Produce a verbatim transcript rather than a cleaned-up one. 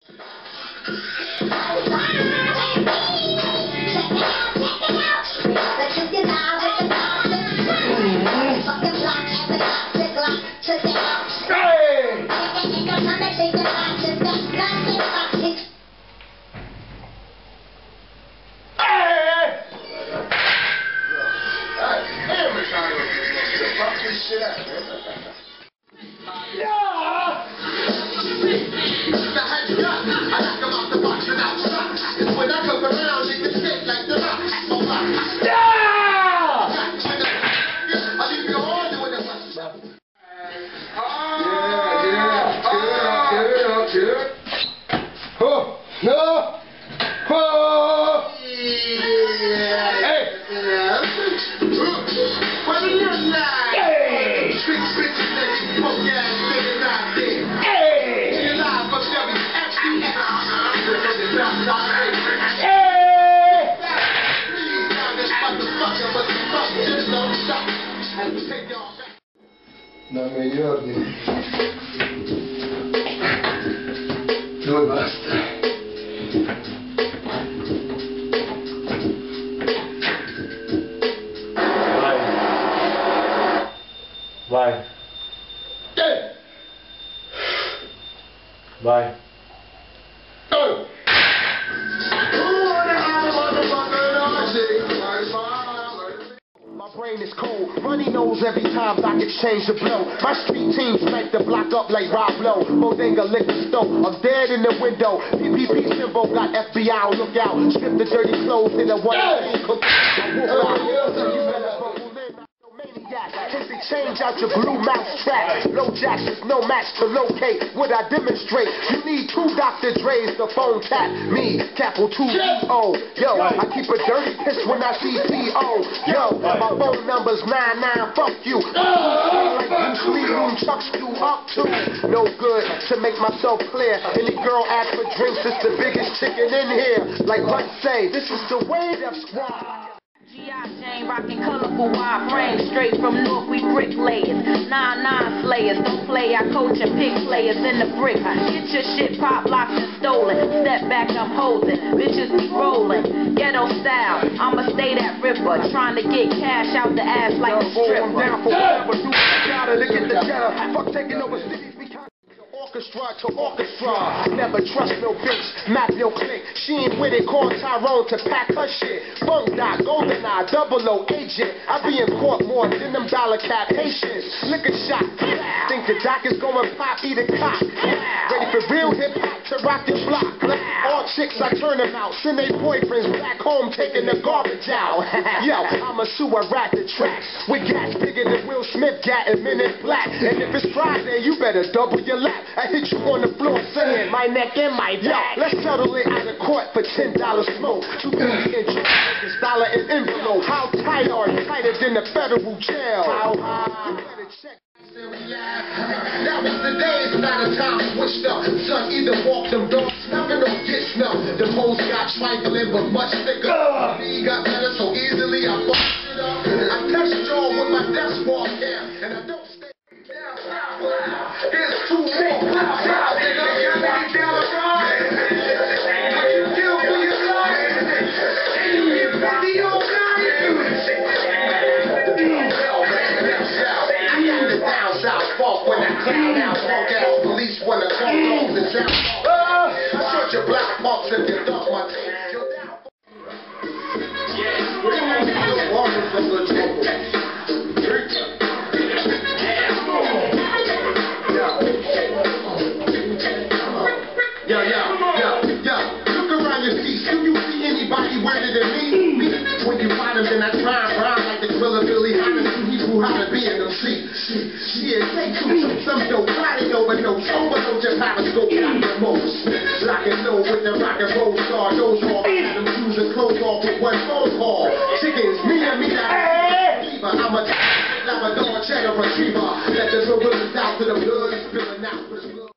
Dammi gli ordini. Dove basta? Vai. Vai. Eh. Vai. Oh. Brain is cold, money knows every time I exchange the blow. My street team smack the block up like Rob Lowe. Bodega liquor store, I'm dead in the window. P P P symbol got F B I on lookout. Strip the dirty clothes in a one thing cook. Take the change out your blue mouse track. Low jacks is no match to locate what I demonstrate. You need two Doctor Dre's to phone tap me. Capital two O. Yo, I keep a dirty piss when I see P O. Yo, my phone number's nine nine. Fuck you. Like Bruce Lee, room chucks you up to. No good to make myself clear. Any girl ask for drinks, it's the biggest chicken in here. Like what say, this is the way that squad. G I chain rockin' colorful wide frame, straight from north we bricklayers, nine nine slayers, don't play, I coach and pick players in the brick. Get your shit pop, locked and stolen. Step back, I'm holding, bitches be rolling. Ghetto style, I'ma stay that ripper, trying to get cash out the ass like a stripper. Down for whatever, do gotta to get the cheddar. Fuck taking over cities, we can't. Orchestra to orchestra, never trust no bitch, map your clique. She ain't with it, call Tyrone to pack her shit. Bunk dot, golden eye, double O agent. I be in court more than them dollar cap Haitians. Liquor shot, think the doc is going pop, eat a cock. Ready for real hip hop to rock the block. All chicks I turn them out, send their boyfriends back home taking the garbage out. Yo, I'm a sewer rat the track with gas bigger than Will Smith gat and Men in Black. And if it's Friday, you better double your lap. I hit you on the floor saying my neck and my back. Yo, let's settle it out of court for ten dollars smoke. Two fifty interest, this dollar in envelope. How tight are you? Tighter than the federal jail. How high? You better check. Now it's the day, it's not a time switched up. Son, either walk them dogs, snuffing or get snuffed. The hoes got trifling but much thicker. Me got better so easily I fucked it up. I touched y'all with my desk ball cam, and I don't stay down. Here's two more. Police wanna call dogs and sound off. I shot your black box and you dump my tape. You're down. Yeah, we're gonna be the water from the jungle. Yo, yo, yo, yo. Look around your seats. Do you see anybody wetter than me? Me? When you find them, then I try and rhyme like the Thriller Billy Hines. Who how to be in them seats. Yeah, take two, some dope, body overdose, overdose your periscope, got the most. Lock and low with the rock and roll star, those all had them shoes and clothes off with one phone call. Chickens, me and me, I'm a Labrador cheddar retriever. Let the gorillas out to the blood spilling out.